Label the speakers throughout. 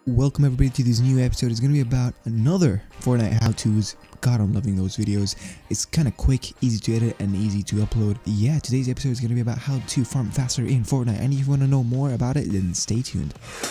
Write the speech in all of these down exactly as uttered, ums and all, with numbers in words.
Speaker 1: Welcome everybody to this new episode. It's going to be about another Fortnite how-tos. God, I'm loving those videos. It's kind of quick, easy to edit, and easy to upload. Yeah, today's episode is going to be about how to farm faster in Fortnite. And if you want to know more about it, then stay tuned.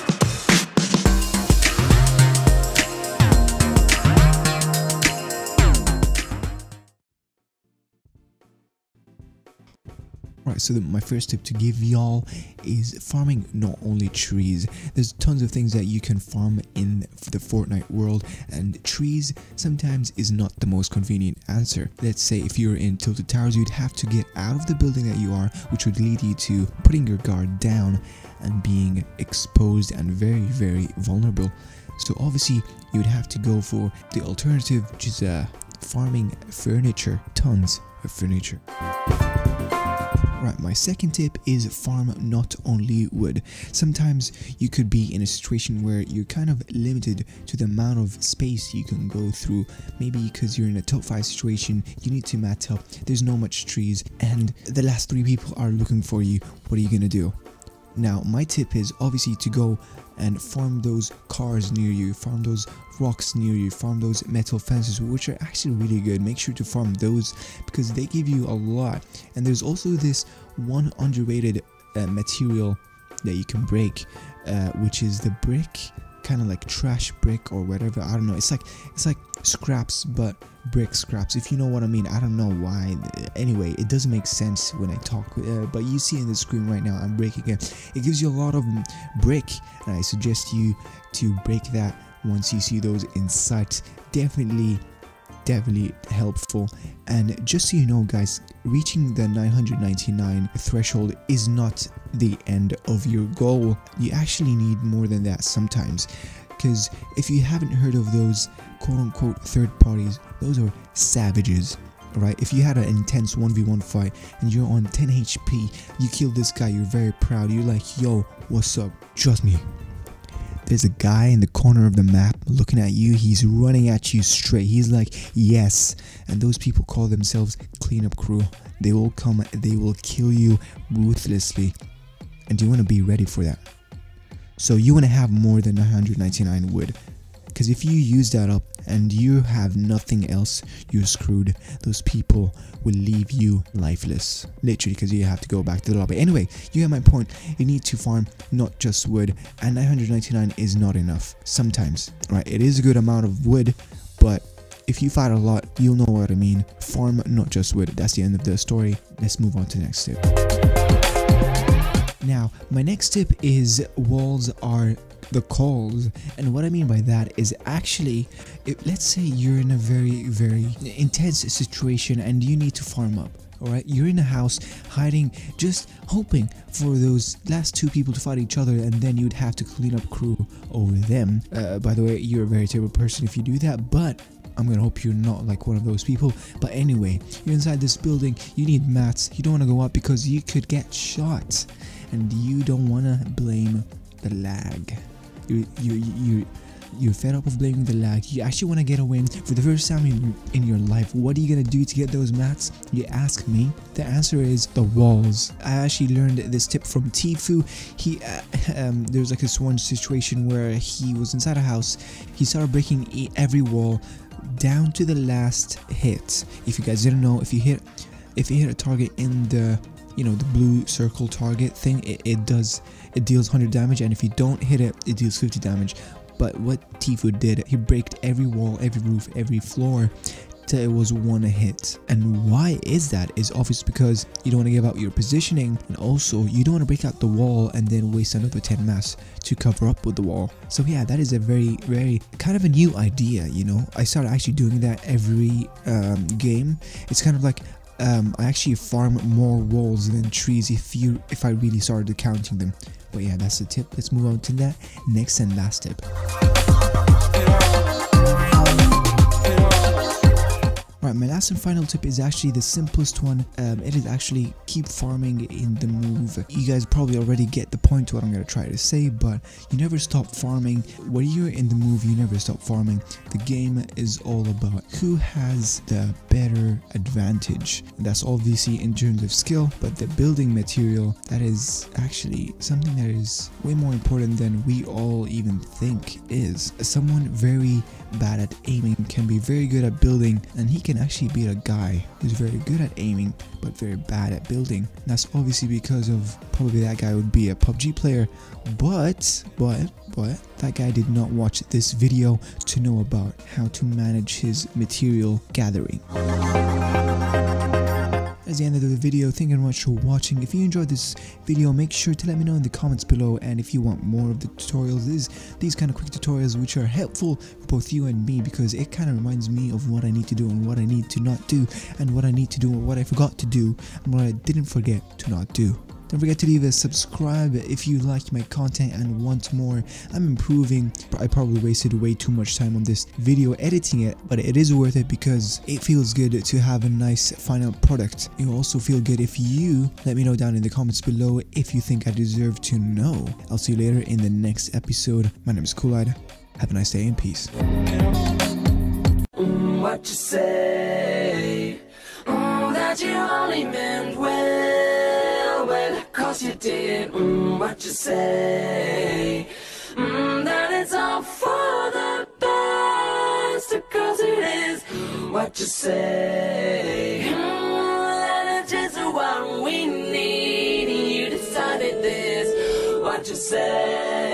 Speaker 1: Right, so the, my first tip to give y'all is farming not only trees. There's tons of things that you can farm in the Fortnite world, and trees sometimes is not the most convenient answer. Let's say if you're in Tilted Towers, you'd have to get out of the building that you are, which would lead you to putting your guard down and being exposed and very, very vulnerable. So obviously you would have to go for the alternative, which is uh, farming furniture, tons of furniture. Right, my second tip is farm not only wood. Sometimes you could be in a situation where you're kind of limited to the amount of space you can go through. Maybe because you're in a top five situation, you need to mat up, there's no much trees, and the last three people are looking for you. What are you gonna do? Now, my tip is obviously to go and farm those cars near you, farm those rocks near you, farm those metal fences, which are actually really good. Make sure to farm those because they give you a lot. And there's also this one underrated uh, material that you can break, uh, which is the brick, kind of like trash brick or whatever. I don't know. It's like it's like scraps, but brick scraps, if you know what I mean. I don't know why. Anyway, it doesn't make sense when I talk, uh, but you see in the screen right now I'm breaking it. It gives you a lot of brick, and I suggest you to break that once you see those in sight. Definitely definitely helpful. And just so you know guys, reaching the nine hundred ninety-nine threshold is not the end of your goal. You actually need more than that sometimes, because if you haven't heard of those quote-unquote third parties, those are savages. Right, if you had an intense one v one fight and you're on ten H P, you kill this guy, you're very proud, you're like, yo, what's up? Trust me, there's a guy in the corner of the map looking at you. He's running at you straight. He's like, yes. And those people call themselves cleanup crew. They will come, they will kill you ruthlessly, and you want to be ready for that. So you want to have more than nine hundred ninety-nine wood, because if you use that up and you have nothing else, you're screwed. Those people will leave you lifeless, literally, because you have to go back to the lobby. Anyway, you get my point. You need to farm not just wood, and nine hundred ninety-nine is not enough sometimes. Right, it is a good amount of wood, but if you fight a lot, you'll know what I mean. Farm not just wood. That's the end of the story. Let's move on to the next tip. Now, my next tip is walls are the calls, and what I mean by that is actually, if, let's say you're in a very very intense situation and you need to farm up. Alright, you're in a house hiding, just hoping for those last two people to fight each other, and then you'd have to clean up crew over them. Uh, by the way, you're a very terrible person if you do that, but I'm gonna hope you're not like one of those people. But anyway, you're inside this building, you need mats, you don't want to go up because you could get shot, and you don't want to blame the lag. You you you you're fed up of blaming the lag. You actually want to get a win for the first time in, in your life. What are you gonna do to get those mats? You ask me. The answer is the walls. I actually learned this tip from Tfue. He uh, um, there was like this one situation where he was inside a house. He started breaking every wall down to the last hit. If you guys didn't know, if you hit if you hit a target in the, you know, the blue circle target thing, it, it does it deals one hundred damage, and if you don't hit it, it deals fifty damage. But what Tfue did, he braked every wall, every roof, every floor till it was one hit. And why is that? Is obvious because you don't want to give out your positioning, and also you don't want to break out the wall and then waste another ten mass to cover up with the wall. So yeah, that is a very very kind of a new idea, you know. I started actually doing that every um, game. It's kind of like um, I actually farm more walls than trees if you if I really started counting them. But yeah, that's the tip. Let's move on to that next and last tip. Alright, my last and final tip is actually the simplest one. Um, it is actually keep farming in the move. You guys probably already get the point to what I'm going to try to say, but you never stop farming. When you're in the move, you never stop farming. The game is all about who has the better advantage. That's obviously in terms of skill, but the building material, that is actually something that is way more important than we all even think is. Someone very bad at aiming can be very good at building, and he can actually beat a guy who's very good at aiming but very bad at building. And that's obviously because of probably that guy would be a P U B G player, but but but that guy did not watch this video to know about how to manage his material gathering. That's the end of the video. Thank you very much for watching. If you enjoyed this video, make sure to let me know in the comments below, and if you want more of the tutorials, these these kind of quick tutorials which are helpful for both you and me, because it kind of reminds me of what I need to do and what I need to not do, and what I need to do and what I forgot to do and what I didn't forget to not do. Don't forget to leave a subscribe if you like my content and want more. I'm improving. I probably wasted way too much time on this video editing it, but it is worth it because it feels good to have a nice final product. It will also feel good if you let me know down in the comments below if you think I deserve to know. I'll see you later in the next episode. My name is Coolide. Have a nice day and peace.
Speaker 2: Mm, what you say? Mm, that you only meant well, well, cause you did. Mm, what you say? Mm, that it's all for the best, cause it is. What you say? Mm, that it's just what we need, and you decided this. What you say?